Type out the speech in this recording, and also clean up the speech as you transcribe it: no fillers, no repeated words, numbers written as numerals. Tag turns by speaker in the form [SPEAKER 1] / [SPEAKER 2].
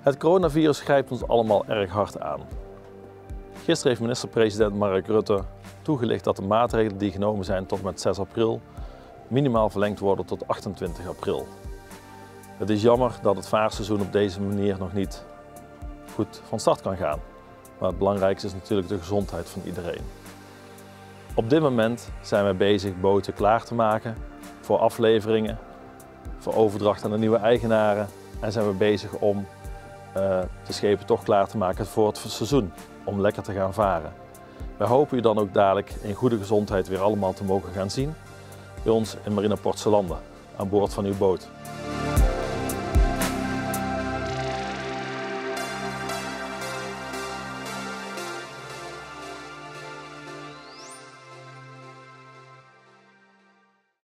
[SPEAKER 1] Het coronavirus grijpt ons allemaal erg hard aan. Gisteren heeft minister-president Mark Rutte toegelicht dat de maatregelen die genomen zijn tot en met 6 april minimaal verlengd worden tot 28 april. Het is jammer dat het vaarseizoen op deze manier nog niet goed van start kan gaan. Maar het belangrijkste is natuurlijk de gezondheid van iedereen. Op dit moment zijn wij bezig boten klaar te maken voor afleveringen, voor overdracht aan de nieuwe eigenaren en zijn we bezig om de schepen toch klaar te maken voor het seizoen, om lekker te gaan varen. Wij hopen u dan ook dadelijk in goede gezondheid weer allemaal te mogen gaan zien bij ons in Marina Port Zalanden aan boord van uw boot.